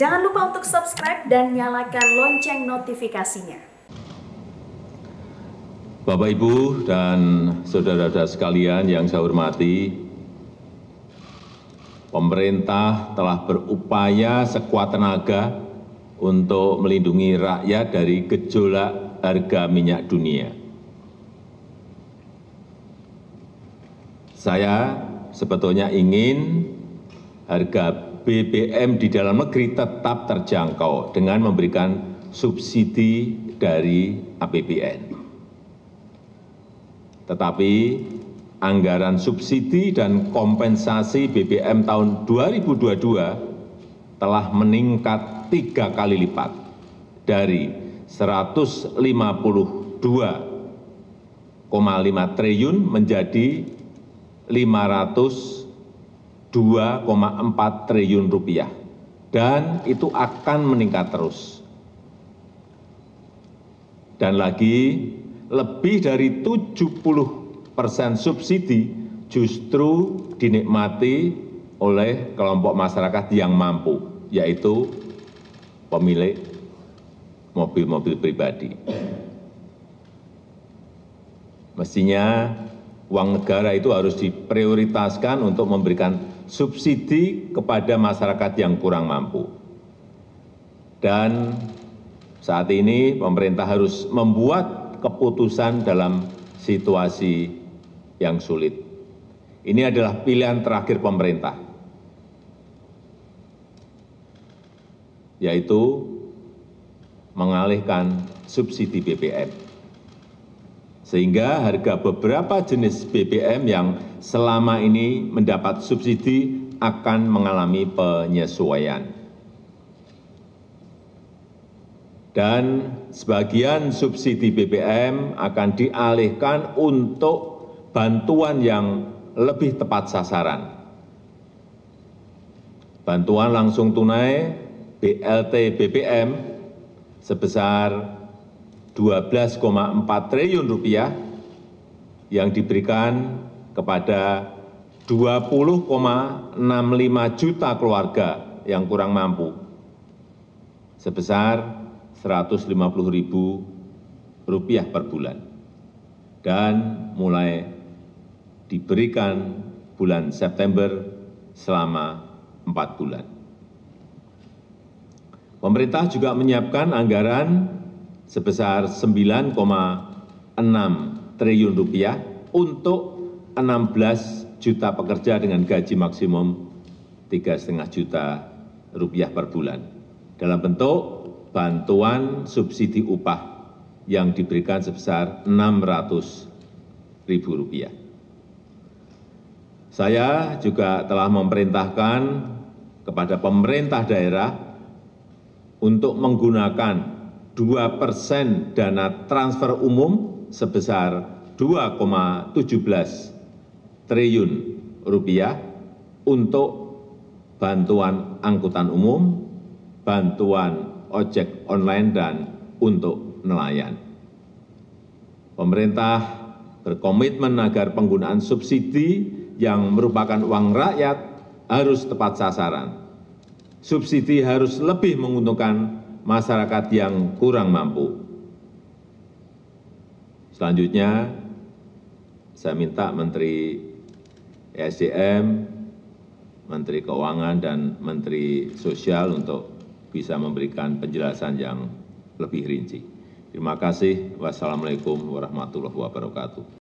Jangan lupa untuk subscribe dan nyalakan lonceng notifikasinya. Bapak, Ibu, dan saudara-saudara sekalian yang saya hormati, pemerintah telah berupaya sekuat tenaga untuk melindungi rakyat dari gejolak harga minyak dunia. Saya sebetulnya ingin harga BBM di dalam negeri tetap terjangkau dengan memberikan subsidi dari APBN. Tetapi anggaran subsidi dan kompensasi BBM tahun 2022 telah meningkat 3 kali lipat dari 152,5 triliun menjadi 502,4 triliun rupiah, dan itu akan meningkat terus. Dan lagi, lebih dari 70% subsidi justru dinikmati oleh kelompok masyarakat yang mampu, yaitu pemilik mobil-mobil pribadi. Mestinya uang negara itu harus diprioritaskan untuk memberikan subsidi kepada masyarakat yang kurang mampu. Dan saat ini pemerintah harus membuat keputusan dalam situasi yang sulit. Ini adalah pilihan terakhir pemerintah, yaitu mengalihkan subsidi BBM. Sehingga harga beberapa jenis BBM yang selama ini mendapat subsidi akan mengalami penyesuaian. Dan sebagian subsidi BBM akan dialihkan untuk bantuan yang lebih tepat sasaran. Bantuan langsung tunai BLT BBM sebesar 12,4 triliun rupiah yang diberikan kepada 20,65 juta keluarga yang kurang mampu sebesar Rp150.000 per bulan, dan mulai diberikan bulan September selama 4 bulan. Pemerintah juga menyiapkan anggaran sebesar 9,6 triliun rupiah untuk 16 juta pekerja dengan gaji maksimum 3,5 juta rupiah per bulan dalam bentuk bantuan subsidi upah yang diberikan sebesar Rp600.000. Saya juga telah memerintahkan kepada pemerintah daerah untuk menggunakan 2% dana transfer umum sebesar Rp2,17 triliun untuk bantuan angkutan umum, bantuan ojek online, dan untuk nelayan. Pemerintah berkomitmen agar penggunaan subsidi yang merupakan uang rakyat harus tepat sasaran. Subsidi harus lebih menguntungkan masyarakat yang kurang mampu. Selanjutnya, saya minta Menteri ESDM, Menteri Keuangan, dan Menteri Sosial untuk bisa memberikan penjelasan yang lebih rinci. Terima kasih. Wassalamualaikum warahmatullahi wabarakatuh.